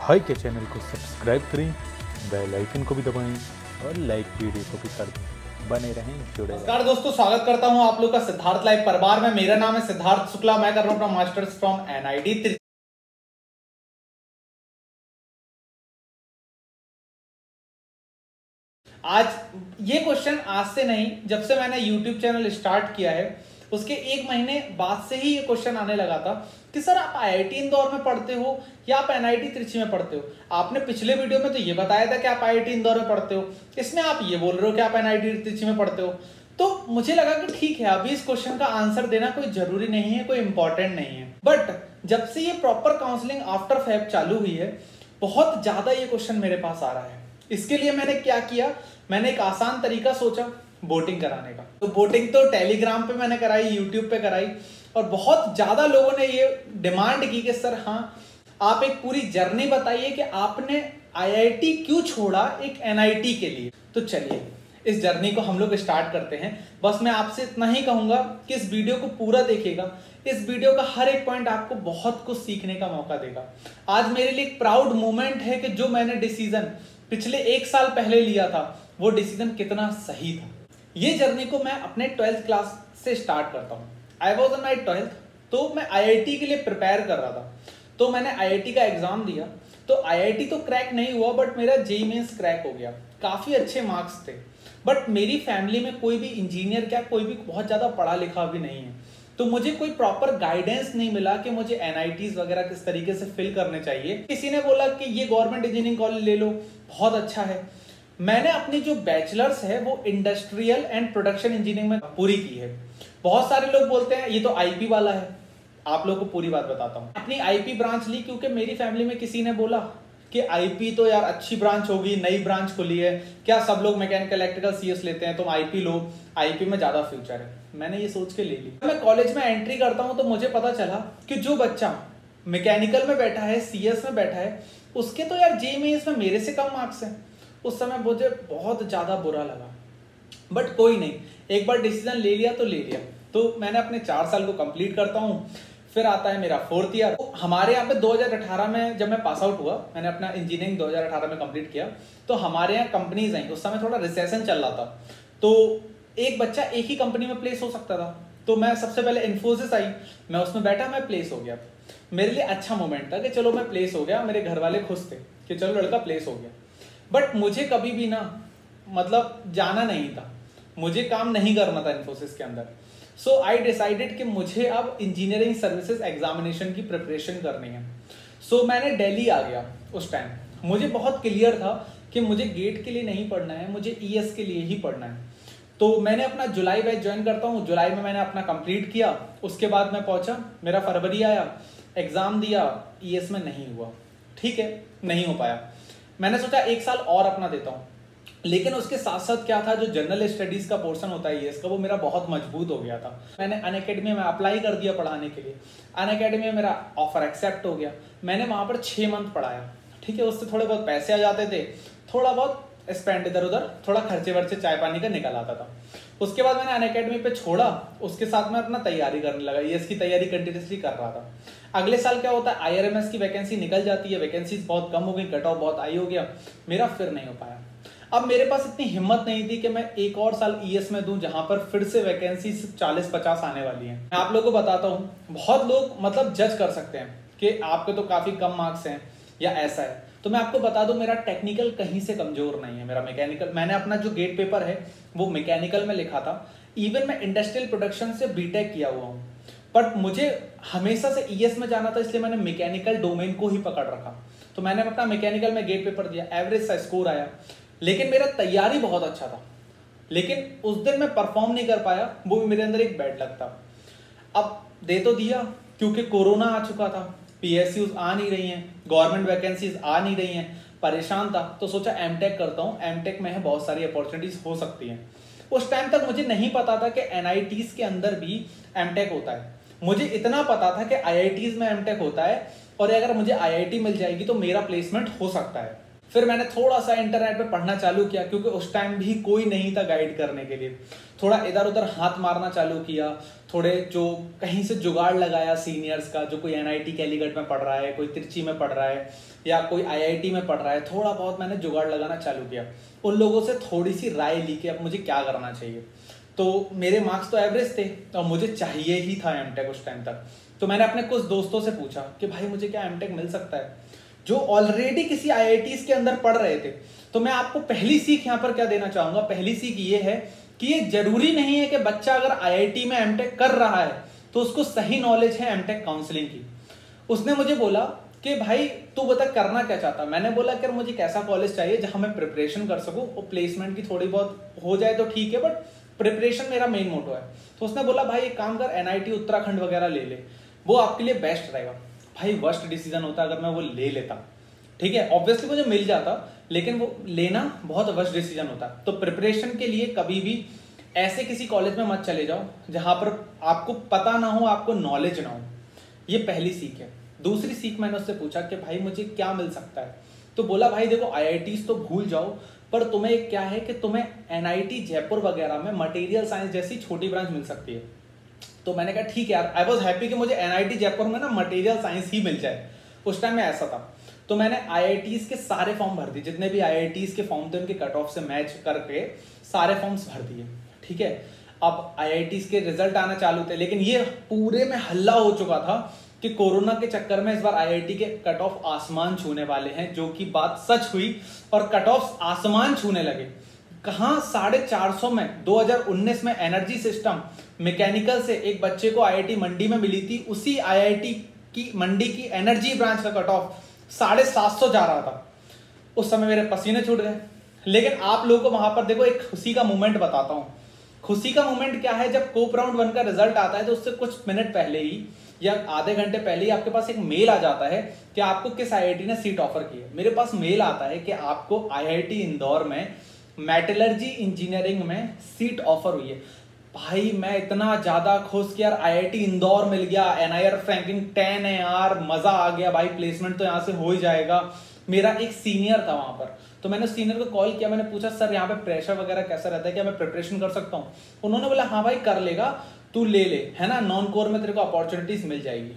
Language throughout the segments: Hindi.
हाई के चैनल को सब्सक्राइब करें, बेल आइकन को भी दबाएं और लाइक वीडियो को भी कर दें। बने रहें जुड़े। नमस्कार दोस्तों, स्वागत करता हूं आप लोग का सिद्धार्थ लाइव परिवार में। मेरा नाम है सिद्धार्थ शुक्ला, मैं कर रहा हूं अपना मास्टर्स फ्रॉम NIT। आज ये क्वेश्चन आज से नहीं, जब से मैंने YouTube चैनल स्टार्ट किया है उसके 1 महीने बाद से ही ये क्वेश्चन आने लगा था कि सर आप IIT इंदौर में पढ़ते हो या आप NIT त्रिची में पढ़ते हो। आपने पिछले वीडियो में तो ये बताया था कि आप IIT इंदौर में पढ़ते हो, इसमें आप ये बोल रहे हो कि आप NIT त्रिची में पढ़ते हो। तो मुझे लगा कि ठीक है, अभी इस क्वेश्चन का आंसर देना कोई जरूरी नहीं है, कोई इंपॉर्टेंट नहीं है। बट जब से ये प्रॉपर काउंसलिंग आफ्टर फैब चालू हुई है, बहुत ज्यादा ये क्वेश्चन मेरे पास आ रहा है। इसके लिए मैंने क्या किया, मैंने एक आसान तरीका सोचा वोटिंग कराने का। तो वोटिंग तो टेलीग्राम पे मैंने कराई, यूट्यूब पे कराई, और बहुत ज्यादा लोगों ने ये डिमांड की कि सर हाँ, आप एक पूरी जर्नी बताइए कि आपने IIT क्यों छोड़ा एक NIT के लिए। तो चलिए इस जर्नी को हम लोग स्टार्ट करते हैं। बस मैं आपसे इतना ही कहूंगा कि इस वीडियो को पूरा देखिएगा। इस वीडियो का हर एक पॉइंट आपको बहुत कुछ सीखने का मौका देगा। आज मेरे लिए एक प्राउड मोमेंट है कि जो मैंने डिसीजन पिछले 1 साल पहले लिया था, वो डिसीजन कितना सही था। ये जर्नी को मैं अपने 12th क्लास से स्टार्ट करता हूँ। I was in my 12th, तो मैं IIT के लिए प्रिपेयर कर रहा था। तो मैंने IIT का एग्जाम दिया। तो IIT तो क्रैक नहीं हुआ, बट मेरा JEE मेंस क्रैक हो गया। काफी अच्छे मार्क्स थे, बट मेरी फैमिली में कोई भी इंजीनियर क्या कोई भी बहुत ज्यादा पढ़ा लिखा भी नहीं है। तो मुझे कोई प्रॉपर गाइडेंस नहीं मिला कि मुझे NITs वगैरह किस तरीके से फिल करने चाहिए। किसी ने बोला कि ये गवर्नमेंट इंजीनियरिंग कॉलेज ले लो, बहुत अच्छा है। मैंने अपनी जो बैचलर्स है वो इंडस्ट्रियल एंड प्रोडक्शन इंजीनियरिंग में पूरी की है। बहुत सारे लोग बोलते हैं ये तो IP वाला है। आप लोग को पूरी बात बताता हूँ। अपनी IP ब्रांच ली क्योंकि मेरी फैमिली में किसी ने बोला कि IP तो यार अच्छी ब्रांच होगी, नई ब्रांच खुली है, क्या सब लोग मैकेनिकल इलेक्ट्रिकल CS लेते हैं, तुम IP लो, IP में ज्यादा फ्यूचर है। मैंने ये सोच के ले ली। मैं कॉलेज में एंट्री करता हूँ तो मुझे पता चला कि जो बच्चा मैकेनिकल में बैठा है, CS में बैठा है, उसके तो यार JEE मेंस में मेरे से कम मार्क्स हैं। उस समय मुझे बहुत ज्यादा बुरा लगा, बट कोई नहीं, एक बार डिसीजन ले लिया तो ले लिया। तो मैंने अपने 4 साल को कंप्लीट करता हूँ। फिर आता है मेरा 4th ईयर। हमारे यहाँ पे 2018 में जब मैं पास आउट हुआ, मैंने अपना इंजीनियरिंग 2018 में कंप्लीट किया, तो हमारे यहाँ कंपनीज आई। उस समय थोड़ा रिसेशन चल रहा था, तो एक बच्चा एक ही कंपनी में प्लेस हो सकता था। तो मैं सबसे पहले इन्फोसिस आई, मैं उसमें बैठा, मैं प्लेस हो गया। मेरे लिए अच्छा मोमेंट था कि चलो मैं प्लेस हो गया। मेरे घर वाले खुश थे कि चलो लड़का प्लेस हो गया। बट मुझे कभी भी ना मतलब जाना नहीं था, मुझे काम नहीं करना था इन्फोसिस के अंदर। सो आई डिसाइडेड कि मुझे अब इंजीनियरिंग सर्विसेज एग्जामिनेशन की प्रिपरेशन करनी है। सो मैंने दिल्ली आ गया। उस टाइम मुझे बहुत क्लियर था कि मुझे गेट के लिए नहीं पढ़ना है, मुझे ES के लिए ही पढ़ना है। तो मैंने अपना जुलाई बैच ज्वाइन करता हूँ। जुलाई में मैंने अपना कंप्लीट किया। उसके बाद मैं पहुंचा, मेरा फरवरी आया, एग्जाम दिया, ES में नहीं हुआ। ठीक है, नहीं हो पाया। मैंने सोचा 1 साल और अपना देता हूँ, लेकिन उसके साथ साथ क्या था, जो जनरल स्टडीज का पोर्शन होता है ES का, वो मेरा बहुत मजबूत हो गया था। मैंने अनअकैडमी में अप्लाई कर दिया पढ़ाने के लिए। अनअकैडमी में मेरा ऑफर एक्सेप्ट हो गया। मैंने वहां पर 6 मंथ पढ़ाया। ठीक है, उससे थोड़े बहुत पैसे आ जाते थे, थोड़ा बहुत स्पेंड इधर उधर, थोड़ा खर्चे वर्चे चाय पानी का निकल आता था। उसके बाद मैंने अनअकैडमी पे छोड़ा। उसके साथ मैं अपना तैयारी करने लगा, ES की तैयारी कंटिन्यूसली कर रहा था। अगले साल क्या होता है, IRMS की वैकेंसी निकल जाती है, वैकेंसीज बहुत कम हो गई, कट ऑफ बहुत हाई हो गया, मेरा फिर नहीं हो पाया। अब मेरे पास इतनी हिम्मत नहीं थी कि मैं 1 और साल ES में दूं, जहां पर फिर से वैकेंसी 40-50 आने वाली हैं। मैं आप लोगों को बताता हूं, बहुत लोग मतलब जज कर सकते हैं कि आपके तो काफी कम मार्क्स हैं या ऐसा है। तो मैं आपको बता दूं, मेरा टेक्निकल कहीं से कमजोर नहीं है। मेरा मैकेनिकल, मैंने अपना जो गेट पेपर है वो मैकेनिकल में लिखा था। इवन मैं इंडस्ट्रियल प्रोडक्शन से BTech किया हुआ हूँ, बट मुझे हमेशा से ES में जाना था, इसलिए मैंने मैकेनिकल डोमेन को ही पकड़ रखा। तो मैंने अपना मैकेनिकल में गेट पेपर दिया, एवरेज सा स्कोर आया, लेकिन मेरा तैयारी बहुत अच्छा था। लेकिन उस दिन मैं परफॉर्म नहीं कर पाया, वो भी मेरे अंदर एक बैड लक था। अब दे तो दिया, क्योंकि कोरोना आ चुका था, PSUs आ नहीं रही हैं, गवर्नमेंट वैकेंसीज आ नहीं रही हैं, परेशान था। तो सोचा MTech करता हूँ, MTech में है बहुत सारी अपॉर्चुनिटीज हो सकती हैं। उस टाइम तक मुझे नहीं पता था कि NITs के अंदर भी MTech होता है। मुझे इतना पता था कि IITs में MTech होता है, और अगर मुझे IIT मिल जाएगी तो मेरा प्लेसमेंट हो सकता है। फिर मैंने थोड़ा सा इंटरनेट पे पढ़ना चालू किया, क्योंकि उस टाइम भी कोई नहीं था गाइड करने के लिए। थोड़ा इधर उधर हाथ मारना चालू किया, थोड़े जो कहीं से जुगाड़ लगाया सीनियर्स का, जो कोई NIT कैलीकट में पढ़ रहा है, कोई तिरची में पढ़ रहा है, या कोई IIT में पढ़ रहा है, थोड़ा बहुत मैंने जुगाड़ लगाना चालू किया। उन लोगों से थोड़ी सी राय ली कि अब मुझे क्या करना चाहिए। तो मेरे मार्क्स तो एवरेज थे और मुझे चाहिए ही था एमटेक उस टाइम तक। तो मैंने अपने कुछ दोस्तों से पूछा कि भाई मुझे क्या एमटेक मिल सकता है, जो ऑलरेडी किसी IITs के अंदर पढ़ रहे थे। तो मैं आपको पहली सीख यहाँ पर क्या देना चाहूंगा, पहली सीख ये है कि ये जरूरी नहीं है कि बच्चा अगर IIT में एमटेक कर रहा है तो उसको सही नॉलेज है एमटेक काउंसलिंग की। उसने मुझे बोला कि भाई तू बता करना क्या चाहता। मैंने बोला कि मुझे एक ऐसा कॉलेज चाहिए जहां मैं प्रिपरेशन कर सकूं और प्लेसमेंट की थोड़ी बहुत हो जाए तो ठीक है, बट प्रिपरेशन मेरा मेन मोटो है। तो उसने बोला भाई एक काम कर, NIT उत्तराखंड वगैरह ले ले, वो आपके लिए बेस्ट रहेगा। भाई वर्स्ट डिसीजन होता अगर मैं वो ले लेता, ठीक है, ऑब्वियसली मुझे मिल जाता, लेकिन वो लेना बहुत वर्स्ट डिसीजन होता। तो प्रिपरेशन के लिए कभी भी ऐसे किसी कॉलेज में मत चले जाओ जहां पर आपको पता ना हो, आपको नॉलेज ना हो। ये पहली सीख है। दूसरी सीख मैंने उससे पूछा कि भाई मुझे क्या मिल सकता है। तो बोला भाई देखो IITs तो भूल जाओ, पर तुम्हें क्या है कि तुम्हें NIT जयपुर वगैरह में मटेरियल साइंस जैसी छोटी ब्रांच मिल सकती है। तो मैंने कहा ठीक है यार, आई वॉज हैप्पी कि मुझे NIT जयपुर में ना मटेरियल साइंस ही मिल जाए। उस टाइम में ऐसा था। तो मैंने IITs के सारे फॉर्म भर दिए, जितने भी IITs के फॉर्म थे उनके कट ऑफ से मैच करके सारे फॉर्म्स भर दिए, ठीक है। अब IITs के रिजल्ट आना चालू थे, लेकिन ये पूरे में हल्ला हो चुका था कि कोरोना के चक्कर में इस बार IIT के कट ऑफ आसमान छूने वाले हैं, जो कि बात सच हुई और कट ऑफ आसमान छूने लगे। कहां 450 में 2019 में एनर्जी सिस्टम मैकेनिकल से एक बच्चे को IIT मंडी में मिली थी, उसी IIT की मंडी की एनर्जी ब्रांच का कट ऑफ 750 जा रहा था। उस समय मेरे पसीने छूट गए। लेकिन आप लोगों को वहां पर देखो एक खुशी का मोमेंट बताता हूं। खुशी का मोमेंट क्या है, जब कोप राउंड 1 का रिजल्ट आता है तो उससे कुछ मिनट पहले ही या आधे घंटे पहले ही आपके पास एक मेल आ जाता है कि आपको किस IIT ने सीट ऑफर की है। मेरे पास मेल आता है कि आपको IIT इंदौर में मेटलर्जी इंजीनियरिंग में सीट ऑफर हुई है। भाई मैं इतना ज्यादा खुश कि यार IIT इंदौर मिल गया, NIR रैंकिंग 10 है यार, मजा आ गया भाई, प्लेसमेंट तो यहाँ से हो ही जाएगा। मेरा एक सीनियर था वहां पर, तो मैंने सीनियर को कॉल किया, मैंने पूछा सर यहाँ पे प्रेशर वगैरह कैसा रहता है, क्या मैं प्रिपरेशन कर सकता हूँ। उन्होंने बोला हाँ भाई कर लेगा, तू ले ले, है ना, नॉन कोर में तेरे को अपॉर्चुनिटीज मिल जाएगी।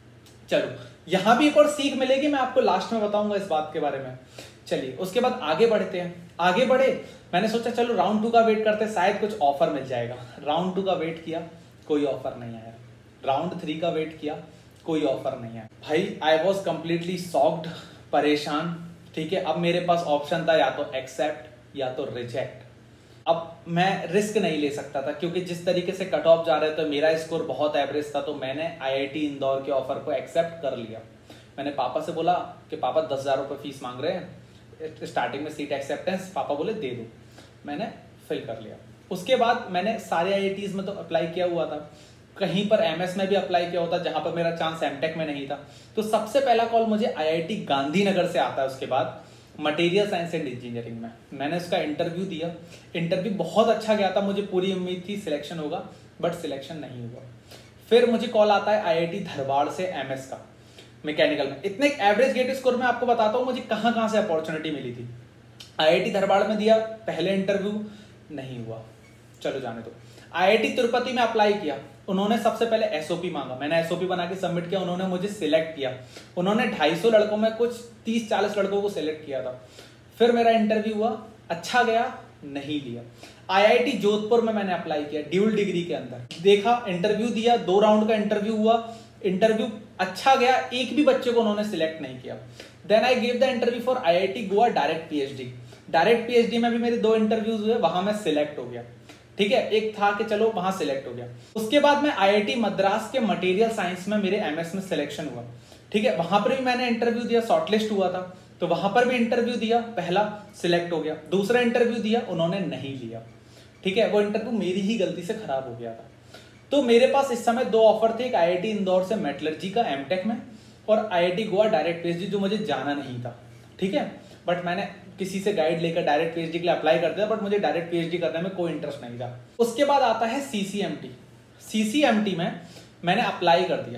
चलो यहां भी एक और सीख मिलेगी, मैं आपको लास्ट में बताऊंगा इस बात के बारे में। चलिए उसके बाद आगे बढ़ते हैं। आगे बढ़े, मैंने सोचा चलो राउंड 2 का वेट करते, शायद कुछ ऑफर मिल जाएगा। राउंड 2 का वेट किया, कोई ऑफर नहीं आया। राउंड 3 का वेट किया, कोई ऑफर नहीं आया। भाई आई वॉज कंप्लीटली शॉक्ड, परेशान, ठीक है। अब मेरे पास ऑप्शन था या तो एक्सेप्ट या तो रिजेक्ट। अब मैं रिस्क नहीं ले सकता था, क्योंकि जिस तरीके से कट ऑफ जा रहे थे, मेरा स्कोर बहुत एवरेज था। तो मैंने IIT इंदौर के ऑफर को एक्सेप्ट कर लिया। मैंने पापा से बोला कि पापा 10,000 रुपये फीस मांग रहे हैं स्टार्टिंग में, सीट एक्सेप्टेंस। पापा बोले दे दो, मैंने फिल कर लिया। उसके बाद मैंने सारे IITs में तो अप्लाई किया हुआ था, कहीं पर MS में भी अप्लाई किया होता जहां पर मेरा चांस एमटेक में नहीं था। तो सबसे पहला कॉल मुझे IIT गांधीनगर से आता है। उसके बाद मटेरियल साइंस एंड इंजीनियरिंग में मैंने उसका इंटरव्यू दिया। इंटरव्यू बहुत अच्छा गया था, मुझे पूरी उम्मीद थी सिलेक्शन होगा, बट सिलेक्शन नहीं हुआ। फिर मुझे कॉल आता है IIT धरवाड़ से MS का मैकेनिकल में। इतने एवरेज गेट स्कोर में आपको बताता हूँ मुझे कहां कहां से अपॉर्चुनिटी मिली थी। IIT धरवाड़ में दिया, पहले इंटरव्यू नहीं हुआ, चलो जाने दो। IIT तिरुपति में अप्लाई किया, उन्होंने सबसे पहले SOP मांगा, मैंने SOP बना के सबमिट किया, उन्होंने मुझे सिलेक्ट किया। उन्होंने 250 लड़कों में कुछ 30-40 लड़कों को सिलेक्ट किया था। फिर मेरा इंटरव्यू हुआ, अच्छा गया, नहीं लिया। IIT जोधपुर में मैंने अप्लाई किया ड्यूल डिग्री के अंदर, देखा, इंटरव्यू दिया, 2 राउंड का इंटरव्यू हुआ, इंटरव्यू अच्छा गया, एक भी बच्चे को उन्होंने सिलेक्ट नहीं किया। Then I give the interview for IIT Goa direct PhD। Direct PhD में भी मेरे 2 इंटरव्यूज हुए, वहां मैं सिलेक्ट हो गया, ठीक है। एक था कि चलो वहां सिलेक्ट हो गया। उसके बाद में IIT मद्रास के मटेरियल साइंस में मेरे MS में सिलेक्शन हुआ, ठीक है। वहां पर भी मैंने इंटरव्यू दिया, शॉर्टलिस्ट हुआ था, तो वहां पर भी इंटरव्यू दिया, पहला सिलेक्ट हो गया। दूसरा इंटरव्यू दिया, उन्होंने नहीं लिया, ठीक है। वो इंटरव्यू मेरी ही गलती से खराब हो गया था। तो मेरे पास इस समय 2 ऑफर थे, एक IIT इंदौर से मेटलर्जी का एमटेक में और IIT गोवा डायरेक्ट PhD, जो मुझे जाना नहीं था, ठीक है। बट मैंने किसी से गाइड लेकर डायरेक्ट PhD के लिए अप्लाई कर दिया, बट मुझे डायरेक्ट PhD करने में कोई इंटरेस्ट नहीं था। उसके बाद आता है CCMT। CCMT में मैंने अप्लाई कर दिया,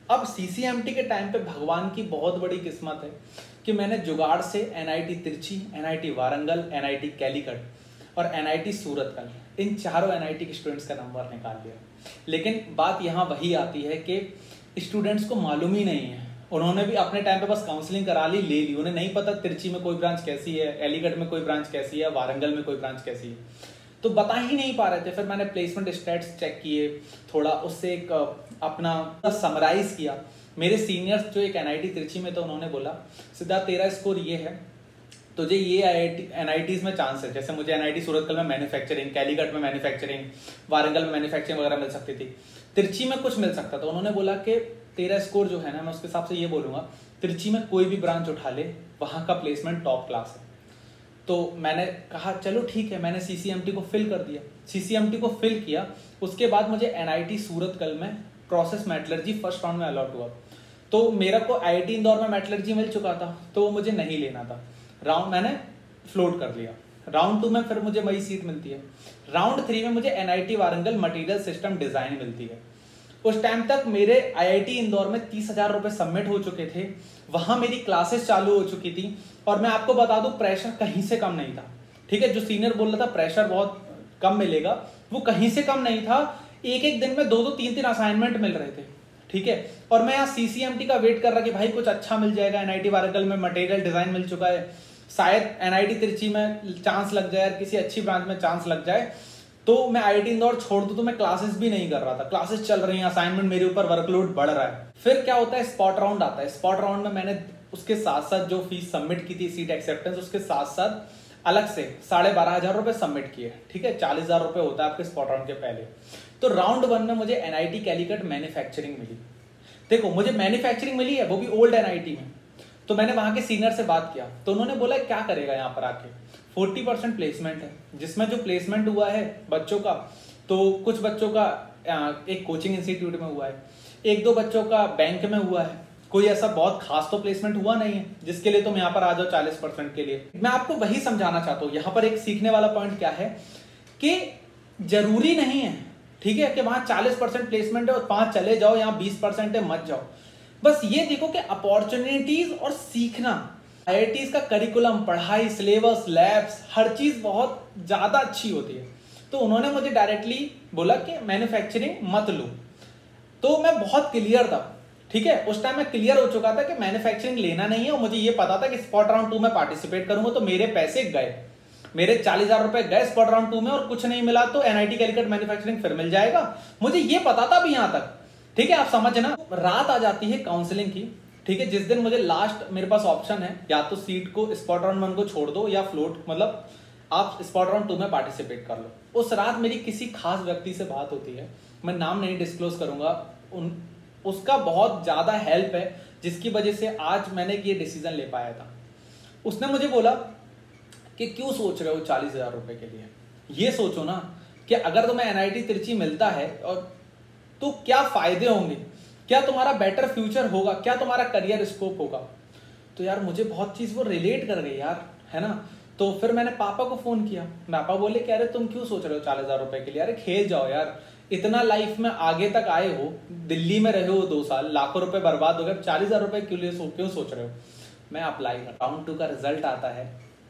अब सीसीएमटी के टाइम पे भगवान की बहुत बड़ी किस्मत है कि मैंने जुगाड़ से NIT Trichy, NIT Warangal, NIT Calicut और एनआईटी सूरतकल, इन चारों एनआईटी के स्टूडेंट्स का नंबर निकाल लिया। लेकिन बात यहाँ वही आती है कि स्टूडेंट्स को मालूम ही नहीं है, उन्होंने भी अपने टाइम पे बस काउंसलिंग करा ली, ले ली, उन्हें नहीं पता तिरची में कोई ब्रांच कैसी है, एलिगढ़ में कोई ब्रांच कैसी है, वारंगल में कोई ब्रांच कैसी है, तो बता ही नहीं पा रहे थे। फिर मैंने प्लेसमेंट स्टैट्स चेक किए, थोड़ा उससे एक अपना समराइज किया। मेरे सीनियर्स जो एक एनआईटी तिरची में, तो उन्होंने बोला सिद्धार्थ तेरा स्कोर ये है, तुझे ये एनआईटीज में चांस है। जैसे मुझे एनआईटी सूरतकल में मैन्युफैक्चरिंग, कैलीकट में मैन्युफैक्चरिंग, वारंगल में मैन्युफैक्चरिंग वगैरह मिल सकती थी, तिरची में कुछ मिल सकता था। उन्होंने बोला कि तेरा स्कोर जो है ना, मैं उसके हिसाब से ये बोलूंगा, तिरची में कोई भी ब्रांच उठा ले, वहां का प्लेसमेंट टॉप क्लास है। तो मैंने कहा चलो ठीक है, मैंने सीसीएमटी को फिल कर दिया। सीसीएमटी को फिल किया, उसके बाद मुझे एनआईटी सूरतकल में प्रोसेस मेटलर्जी फर्स्ट राउंड में अलॉट हुआ। तो मेरा को आईआईटी इंदौर में मेटलर्जी मिल चुका था, तो वो मुझे नहीं लेना था। राउंड मैंने फ्लोट कर लिया। राउंड 2 में फिर मुझे वही सीट मिलती है। राउंड 3 में मुझे NIT Warangal material system design मिलती है। उस टाइम तक मेरे आईआईटी इंदौर में 30,000 रुपए सबमिट हो चुके थे, वहां मेरी क्लासेस चालू हो चुकी थी। और मैं आपको बता दूं, प्रेशर कहीं से कम नहीं था। ठीक है, जो सीनियर बोल रहा था प्रेशर बहुत कम मिलेगा, वो कहीं से कम नहीं था। एक एक दिन में 2-2, 3-3 असाइनमेंट मिल रहे थे। ठीक है, और मैं यहाँ सीसीएमटी का वेट कर रहा कि भाई कुछ अच्छा मिल जाएगा। एनआईटी वारंगल में मटेरियल डिजाइन मिल चुका है, शायद एनआईटी तिरची में चांस लग जाए, किसी अच्छी ब्रांच में चांस लग जाए। तो मैं आईआईटी इंदौर छोड़ दूं, तो मैं क्लासेस भी नहीं कर रहा था। क्लासेस चल रही हैं, असाइनमेंट मेरे ऊपर, वर्कलोड बढ़ रहा है। फिर क्या होता है, स्पॉट राउंड आता है। स्पॉट राउंड में मैंने उसके साथ साथ जो फीस सबमिट की थी सीट एक्सेप्टेंस, उसके साथ साथ अलग से 12,500 रुपए सबमिट किए। ठीक है, 40,000 रुपए होता है आपके स्पॉट राउंड के पहले। तो राउंड 1 में मुझे एनआईटी कैलीकट मैन्युफैक्चरिंग मिली। देखो, मुझे मैन्युफैक्चरिंग मिली है, वो भी ओल्ड एनआईटी में। तो मैंने वहां के सीनियर से बात किया, तो उन्होंने बोला क्या करेगा यहाँ पर आके, 40% प्लेसमेंट है। जिसमें जो प्लेसमेंट हुआ है बच्चों का, तो कुछ बच्चों का एक कोचिंग इंस्टीट्यूट में हुआ है, 1-2 बच्चों का बैंक में हुआ है। कोई ऐसा बहुत खास तो प्लेसमेंट हुआ नहीं है जिसके लिए तुम यहाँ पर आ जाओ 40% के लिए। मैं आपको वही समझाना चाहता हूँ। यहाँ पर एक सीखने वाला पॉइंट क्या है कि जरूरी नहीं है, ठीक है, कि वहां 40% प्लेसमेंट है और 5 चले जाओ, यहाँ 20% है मत जाओ। बस ये देखो कि अपॉर्चुनिटीज और सीखना, आईआईटीज का करिकुलम, पढ़ाई, सिलेबस, लैब्स, हर चीज बहुत ज्यादा अच्छी होती है। तो उन्होंने मुझे डायरेक्टली बोला कि मैन्युफैक्चरिंग मत लो। तो मैं बहुत क्लियर था। ठीक है, उस टाइम मैं क्लियर हो चुका था कि मैन्युफैक्चरिंग लेना नहीं है, और मुझे ये पता था कि स्पॉट राउंड 2 में पार्टिसिपेट करूंगा तो मेरे पैसे गए, मेरे 40,000 रुपए गए स्पॉट राउंड 2 में, और कुछ नहीं मिला तो एनआईटी कैलीकट मैन्युफैक्चरिंग फिर मिल जाएगा। मुझे ये पता था अभी यहां तक। ठीक है, आप समझना। रात आ जाती है काउंसलिंग की। ठीक है, जिस दिन मुझे लास्ट, मेरे पास ऑप्शन है, या तो सीट को स्पॉट राउंड 1 को छोड़ दो, या फ्लोट, मतलब आप स्पॉट राउंड 2 में पार्टिसिपेट कर लो। उस रात मेरी किसी खास व्यक्ति से बात होती है, मैं नाम नहीं डिस्क्लोज करूंगा, उसका बहुत ज्यादा हेल्प है जिसकी वजह से आज मैंने ये डिसीजन ले पाया था। उसने मुझे बोला कि क्यों सोच रहे हो 40,000 रुपए के लिए, ये सोचो ना कि अगर तुम्हें एनआईटी तिरची मिलता है और तो क्या फायदे होंगे, क्या तुम्हारा बेटर फ्यूचर होगा, क्या तुम्हारा करियर स्कोप होगा। तो यार मुझे बहुत चीज वो रिलेट कर गई यार, है ना। तो फिर मैंने पापा को फोन किया। पापा बोले कि अरे तुम क्यों सोच रहे हो 40,000 रुपए के लिए, अरे खेल जाओ यार, इतना लाइफ में आगे तक आए हो, दिल्ली में रहे हो 2 साल, लाखों रुपए बर्बाद हो गए, 40,000 रुपए क्यों सोच रहे हो। मैं अप्लाई कर, राउंड 2 का रिजल्ट आता है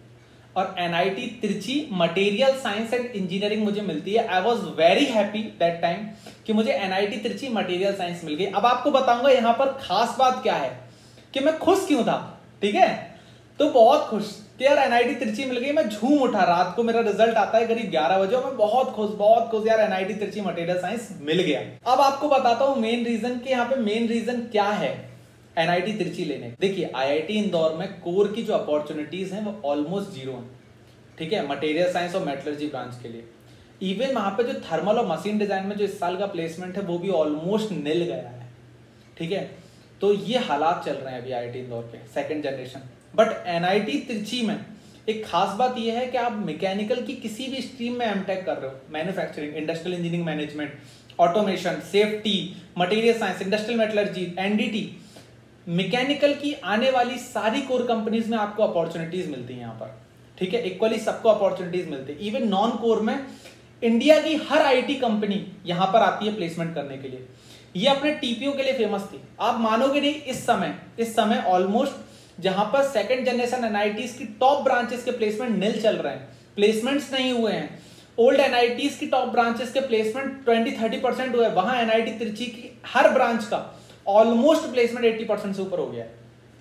और NIT Trichy material science and engineering मुझे मिलती है। I was very happy that time कि मुझे एनआईटी तिरची मटेरियल साइंस मिल गई। अब आपको बताऊंगा यहाँ पर खास बात क्या है कि मैं खुश क्यों था। ठीक है, तो बहुत खुश कि यार एनआईटी तिरची मिल गई। मैं झूम उठा, रात को मेरा रिजल्ट आता है करीब 11 बजे, और मैं बहुत खुश यार, एनआईटी तिरची मटेरियल साइंस मिल गया। अब आपको बताता हूँ मेन रीजन कि यहाँ पे मेन रीजन क्या है एनआईटी तिरची लेने। देखिए, आईआईटी इंदौर में कोर की जो अपॉर्चुनिटीज हैं वो ऑलमोस्ट 0 हैं। ठीक है, मटेरियल साइंस और मेटलर्जी ब्रांच के लिए। इवन वहां पे जो थर्मल और मशीन डिजाइन में जो इस साल का प्लेसमेंट है वो भी ऑलमोस्ट निल गया है। ठीक है, तो ये हालात चल रहे हैं अभी आईआईटी इंदौर के, second generation. But NIT Trichy में एक खास बात यह है कि आप मैकेनिकल की किसी भी स्ट्रीम में एमटेक कर रहे हो, manufacturing, industrial engineering management, automation, safety, material science, industrial metallurgy, NDT, mechanical की आने वाली सारी कोर कंपनीज में आपको अपॉर्चुनिटीज मिलती है यहाँ पर। ठीक है, इक्वली सबको अपॉर्चुनिटीज मिलती है। इवन नॉन कोर में इंडिया की हर आईटी कंपनी यहां पर आती है प्लेसमेंट करने के लिए। ये अपने टीपीओ के लिए फेमस थी। आप मानोगे नहीं, इस समय ऑलमोस्ट जहां पर सेकंड जनरेशन एनआईटीज की टॉप ब्रांचेस के प्लेसमेंट नील चल रहे हैं, प्लेसमेंट्स नहीं हुए हैं। ओल्ड एनआईटीज की टॉप ब्रांचेस के प्लेसमेंट 20-30% हुए, वहां एनआईटी तिरछी की हर ब्रांच का ऑलमोस्ट प्लेसमेंट 80% से ऊपर हो गया।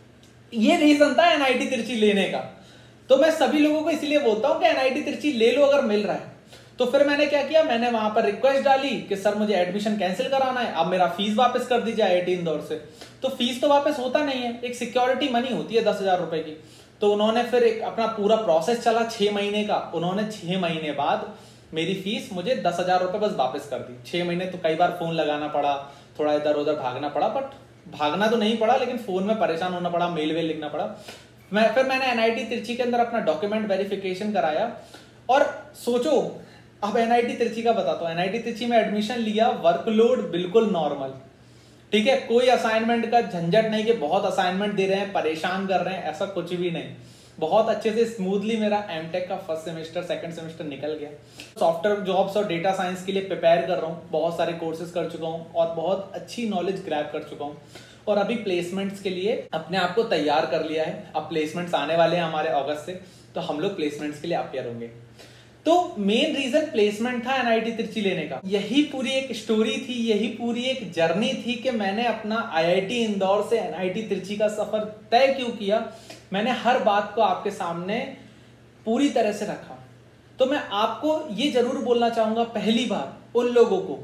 ये रीजन था एनआईटी तिरछी लेने का। तो मैं सभी लोगों को इसलिए बोलता हूं कि एनआईटी तिरछी ले लो अगर मिल रहा है। तो फिर मैंने क्या किया, मैंने वहां पर रिक्वेस्ट डाली कि सर मुझे एडमिशन कैंसिल कराना है, अब मेरा फीस वापस कर दीजिए आईआईटी इंदौर से। तो फीस तो वापस होता नहीं है, एक सिक्योरिटी मनी होती है 10,000 रुपए की। तो उन्होंने फिर एक अपना पूरा प्रोसेस चला 6 महीने का, उन्होंने 6 महीने बाद मेरी फीस मुझे 10,000 रुपए बस वापस कर दी। 6 महीने तो कई बार फोन लगाना पड़ा, थोड़ा इधर उधर भागना पड़ा, बट भागना तो नहीं पड़ा लेकिन फोन में परेशान होना पड़ा, मेल वेल लिखना पड़ा। फिर मैंने एनआईटी तिरछी के अंदर अपना डॉक्यूमेंट वेरिफिकेशन कराया। और सोचो, अब एनआईटी तिरछी का बताता हूं, एनआईटी तिरछी में एडमिशन लिया, वर्कलोड बिल्कुल नॉर्मल, ठीक है, कोई असाइनमेंट का झंझट नहीं कि बहुत असाइनमेंट दे रहे हैं, परेशान कर रहे हैं, ऐसा कुछ भी नहीं। बहुत अच्छे से स्मूथली मेरा एमटेक का फर्स्ट सेमेस्टर सेकंड सेमेस्टर निकल गया। सॉफ्टवेयर जॉब्स और डेटा साइंस के लिए प्रिपेयर कर रहा हूँ, बहुत सारे कोर्सेज कर चुका हूँ और बहुत अच्छी नॉलेज ग्रैब कर चुका हूँ। और अभी प्लेसमेंट्स के लिए अपने आप को तैयार कर लिया है। अब प्लेसमेंट्स आने वाले हैं हमारे अगस्त से, तो हम लोग प्लेसमेंट्स के लिए अपेयर होंगे। तो मेन रीजन प्लेसमेंट था एनआईटी तिरछी लेने का। यही पूरी एक स्टोरी थी, यही पूरी एक जर्नी थी कि मैंने अपना आईआईटी इंदौर से एनआईटी तिरछी का सफर तय क्यों किया। मैंने हर बात को आपके सामने पूरी तरह से रखा। तो मैं आपको ये जरूर बोलना चाहूंगा पहली बार उन लोगों को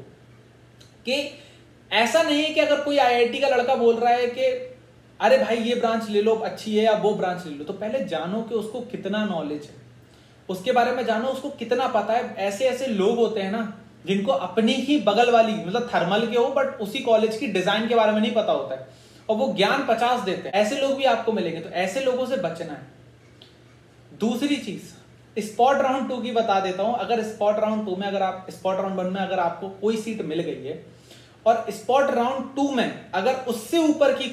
कि ऐसा नहीं है कि अगर कोई आईआईटी का लड़का बोल रहा है कि अरे भाई ये ब्रांच ले लो अच्छी है या वो ब्रांच ले लो, तो पहले जानो कि उसको कितना नॉलेज है, उसके बारे में जानो उसको कितना पता है। ऐसे ऐसे लोग होते हैं ना जिनको अपनी ही बगल वाली मतलब थर्मल के हो बट उसी कॉलेज की डिजाइन के बारे में नहीं पता होता है और वो ज्ञान 50 देते हैं, ऐसे लोग भी आपको मिलेंगे। तो ऐसे लोगों से बचना है। दूसरी चीज स्पॉट राउंड 2 की बता देता हूं। अगर स्पॉट राउंड 2 में अगर आप स्पॉट राउंड 1 में अगर आपको कोई सीट मिल गई है और स्पॉट राउंड 2 में अगर उससे ऊपर की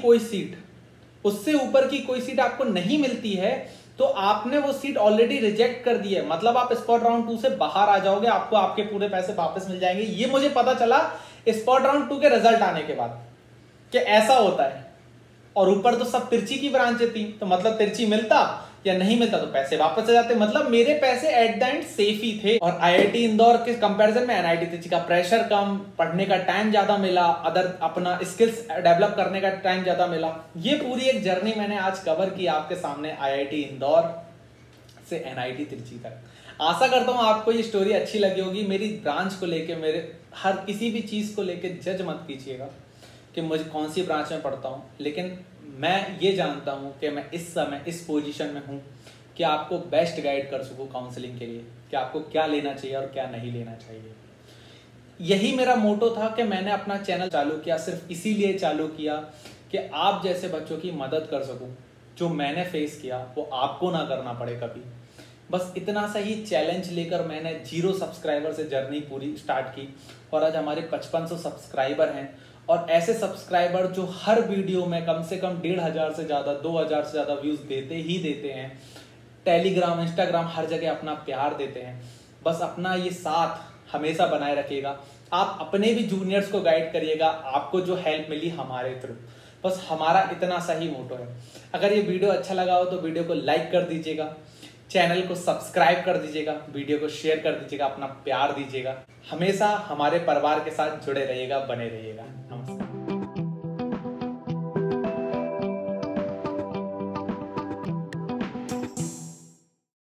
कोई सीट आपको नहीं मिलती है तो आपने वो सीट ऑलरेडी रिजेक्ट कर दी है, मतलब आप स्पॉट राउंड 2 से बाहर आ जाओगे, आपको आपके पूरे पैसे वापस मिल जाएंगे। ये मुझे पता चला स्पॉट राउंड 2 के रिजल्ट आने के बाद कि ऐसा होता है। और ऊपर तो सब तिरछी की ब्रांचें थी, तो मतलब तिरछी मिलता या नहीं मिलता तो पैसे वापस आ जाते, मतलब मेरे पैसे एट द एंड सेफ ही थे। और आईआईटी इंदौर के कंपैरिजन में एनआईटी तिरछी का प्रेशर कम, पढ़ने का टाइम ज्यादा मिला, अदर अपना स्किल्स डेवलप करने का टाइम ज्यादा मिला। ये पूरी एक जर्नी मैंने आज कवर की आपके सामने आईआईटी इंदौर से एनआईटी तिरछी तक। आशा करता हूं आपको ये स्टोरी अच्छी लगी होगी। मेरी ब्रांच को लेके, मेरे हर किसी भी चीज को लेके जज मत कीजिएगा कि मुझे कौन सी ब्रांच में पढ़ता हूं, लेकिन मैं ये जानता हूं कि मैं इस समय इस पोजीशन में हूं कि आपको बेस्ट गाइड कर सकूं काउंसलिंग के लिए कि आपको क्या लेना चाहिए और क्या नहीं लेना चाहिए। यही मेरा मोटो था कि मैंने अपना चैनल चालू किया, सिर्फ इसीलिए चालू किया कि आप जैसे बच्चों की मदद कर सकूं। जो मैंने फेस किया वो आपको ना करना पड़े कभी। बस इतना सा ही चैलेंज लेकर मैंने 0 सब्सक्राइबर से जर्नी पूरी स्टार्ट की और आज हमारे 5500 सब्सक्राइबर हैं। और ऐसे सब्सक्राइबर जो हर वीडियो में कम से कम 1500 से ज्यादा 2000 से ज्यादा व्यूज देते ही देते हैं। टेलीग्राम, इंस्टाग्राम हर जगह अपना प्यार देते हैं। बस अपना ये साथ हमेशा बनाए रखिएगा। आप अपने भी जूनियर्स को गाइड करिएगा। आपको जो हेल्प मिली हमारे थ्रू, बस हमारा इतना सा ही मोटो है। अगर ये वीडियो अच्छा लगा हो तो वीडियो को लाइक कर दीजिएगा, चैनल को सब्सक्राइब कर दीजिएगा, वीडियो को शेयर कर दीजिएगा, अपना प्यार दीजिएगा। हमेशा हमारे परिवार के साथ जुड़े रहिएगा, बने रहिएगा।